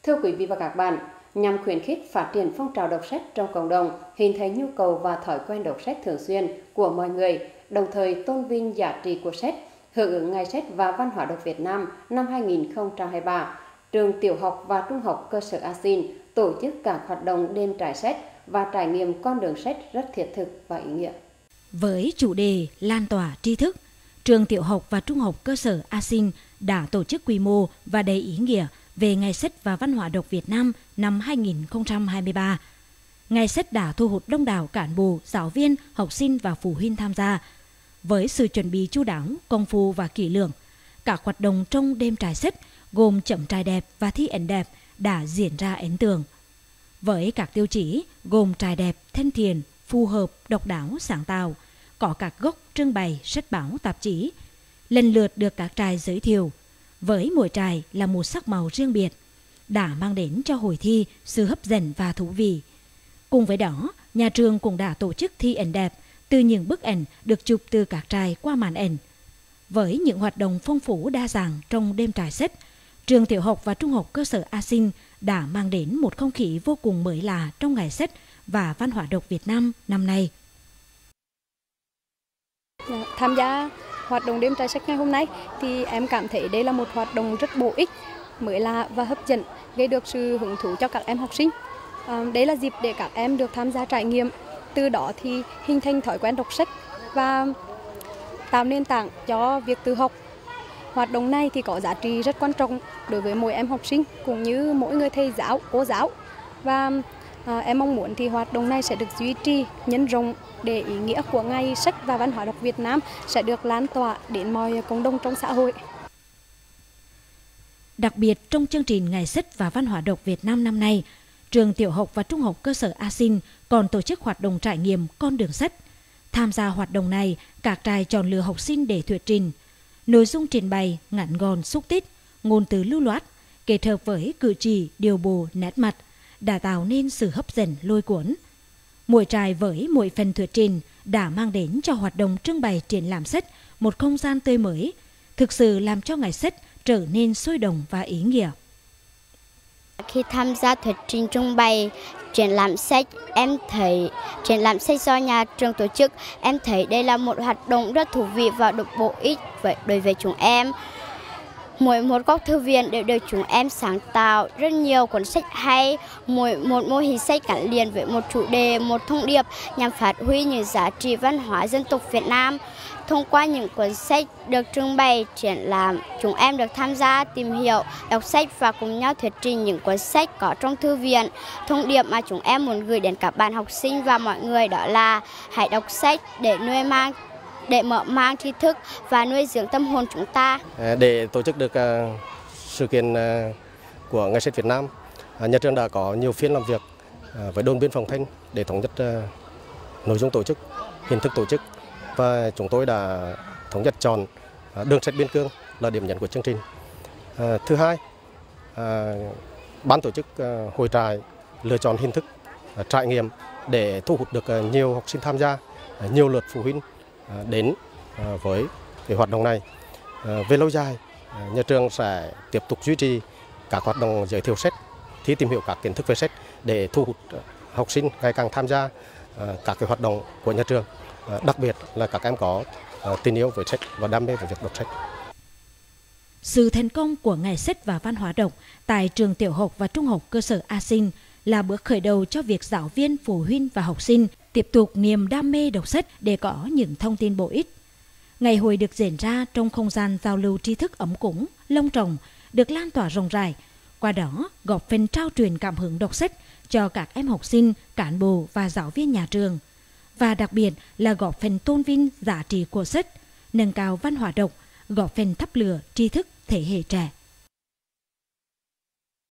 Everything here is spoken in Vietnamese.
Thưa quý vị và các bạn, nhằm khuyến khích phát triển phong trào đọc sách trong cộng đồng, hình thành nhu cầu và thói quen đọc sách thường xuyên của mọi người, đồng thời tôn vinh giá trị của sách, hưởng ứng Ngày sách và Văn hóa đọc Việt Nam năm 2023, trường tiểu học và trung học cơ sở A Sin tổ chức các hoạt động đêm trải sách và trải nghiệm con đường sách rất thiết thực và ý nghĩa. Với chủ đề lan tỏa tri thức, trường tiểu học và trung học cơ sở A Sin đã tổ chức quy mô và đầy ý nghĩa về Ngày sách và Văn hóa đọc Việt Nam năm 2023. Ngày sách đã thu hút đông đảo cán bộ, giáo viên, học sinh và phụ huynh tham gia. Với sự chuẩn bị chu đáo, công phu và kỹ lưỡng, các hoạt động trong đêm trải sách gồm chấm trải đẹp và thi ảnh đẹp đã diễn ra ấn tượng. Với các tiêu chí gồm trải đẹp, thân thiện, phù hợp, độc đáo, sáng tạo, có các góc trưng bày sách báo tạp chí, lần lượt được các trại giới thiệu. Với mỗi trại là một sắc màu riêng biệt, đã mang đến cho hội thi sự hấp dẫn và thú vị. Cùng với đó, nhà trường cũng đã tổ chức thi ảnh đẹp từ những bức ảnh được chụp từ các trại qua màn ảnh. Với những hoạt động phong phú đa dạng trong đêm trải sách, trường tiểu học và trung học cơ sở A Sin đã mang đến một không khí vô cùng mới lạ trong Ngày sách và Văn hóa đọc Việt Nam năm nay. Tham gia hoạt động đêm trải sách ngày hôm nay thì em cảm thấy đây là một hoạt động rất bổ ích, mới lạ và hấp dẫn, gây được sự hứng thú cho các em học sinh. Đây là dịp để các em được tham gia trải nghiệm, từ đó thì hình thành thói quen đọc sách và tạo nền tảng cho việc tự học. Hoạt động này thì có giá trị rất quan trọng đối với mỗi em học sinh cũng như mỗi người thầy giáo, cô giáo. Và em mong muốn thì hoạt động này sẽ được duy trì, nhân rộng để ý nghĩa của Ngày sách và Văn hóa đọc Việt Nam sẽ được lan tỏa đến mọi cộng đồng trong xã hội. Đặc biệt trong chương trình Ngày sách và Văn hóa đọc Việt Nam năm nay, trường tiểu học và trung học cơ sở A Sin còn tổ chức hoạt động trải nghiệm con đường sách. Tham gia hoạt động này, các trại chọn lựa học sinh để thuyết trình. Nội dung trình bày ngắn gọn, xúc tích, ngôn từ lưu loát, kết hợp với cử chỉ, điều bộ, nét mặt, đã tạo nên sự hấp dẫn lôi cuốn. Mỗi trại với mỗi phần thuyết trình đã mang đến cho hoạt động trưng bày triển lãm sách một không gian tươi mới, thực sự làm cho Ngày sách trở nên sôi động và ý nghĩa. Khi tham gia thuyết trình trưng bày triển lãm sách, em thấy triển lãm sách do nhà trường tổ chức, em thấy đây là một hoạt động rất thú vị và bổ ích đối với chúng em. Mỗi một góc thư viện đều được chúng em sáng tạo rất nhiều cuốn sách hay, mỗi một mô hình sách gắn liền với một chủ đề, một thông điệp nhằm phát huy những giá trị văn hóa dân tộc Việt Nam. Thông qua những cuốn sách được trưng bày triển lãm, chúng em được tham gia tìm hiểu, đọc sách và cùng nhau thuyết trình những cuốn sách có trong thư viện. Thông điệp mà chúng em muốn gửi đến các bạn học sinh và mọi người đó là hãy đọc sách để mở mang tri thức và nuôi dưỡng tâm hồn chúng ta. Để tổ chức được sự kiện của Ngày sách Việt Nam, nhà trường đã có nhiều phiên làm việc với đồn biên phòng Thanh để thống nhất nội dung tổ chức, hình thức tổ chức, và chúng tôi đã thống nhất chọn đường sách biên cương là điểm nhấn của chương trình. Thứ hai, ban tổ chức hội trại lựa chọn hình thức trải nghiệm để thu hút được nhiều học sinh tham gia, nhiều lượt phụ huynh đến với cái hoạt động này. Về lâu dài, nhà trường sẽ tiếp tục duy trì các hoạt động giới thiệu sách, thi tìm hiểu các kiến thức về sách để thu hút học sinh ngày càng tham gia các cái hoạt động của nhà trường, đặc biệt là các em có tình yêu với sách và đam mê với việc đọc sách. Sự thành công của Ngày sách và Văn hóa đọc tại trường tiểu học và trung học cơ sở A Sin là bước khởi đầu cho việc giáo viên, phụ huynh và học sinh tiếp tục niềm đam mê đọc sách để có những thông tin bổ ích. Ngày hội được diễn ra trong không gian giao lưu tri thức ấm cúng, long trọng, được lan tỏa rộng rãi, qua đó góp phần trao truyền cảm hứng đọc sách cho các em học sinh, cán bộ và giáo viên nhà trường. Và đặc biệt là góp phần tôn vinh giá trị của sách, nâng cao văn hóa đọc, góp phần thắp lửa tri thức thế hệ trẻ.